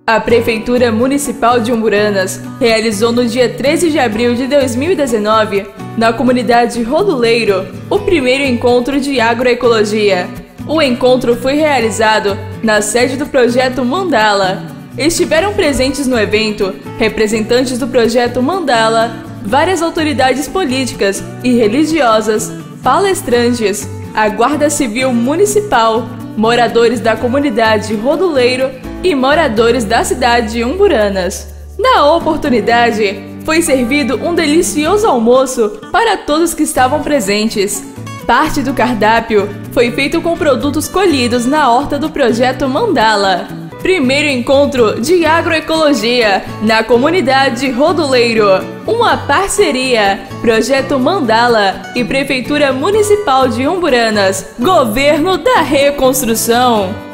A Prefeitura Municipal de Umburanas realizou no dia 13 de abril de 2019, na comunidade Rodoleiro, o primeiro encontro de agroecologia. O encontro foi realizado na sede do projeto Mandala. Estiveram presentes no evento representantes do projeto Mandala, várias autoridades políticas e religiosas, palestrantes, a Guarda Civil Municipal, moradores da comunidade Rodoleiro e moradores da cidade de Umburanas. Na oportunidade, foi servido um delicioso almoço para todos que estavam presentes. Parte do cardápio foi feito com produtos colhidos na horta do projeto Mandala. Primeiro encontro de agroecologia na comunidade Rodoleiro. Uma parceria, Projeto Mandala e Prefeitura Municipal de Umburanas, Governo da Reconstrução.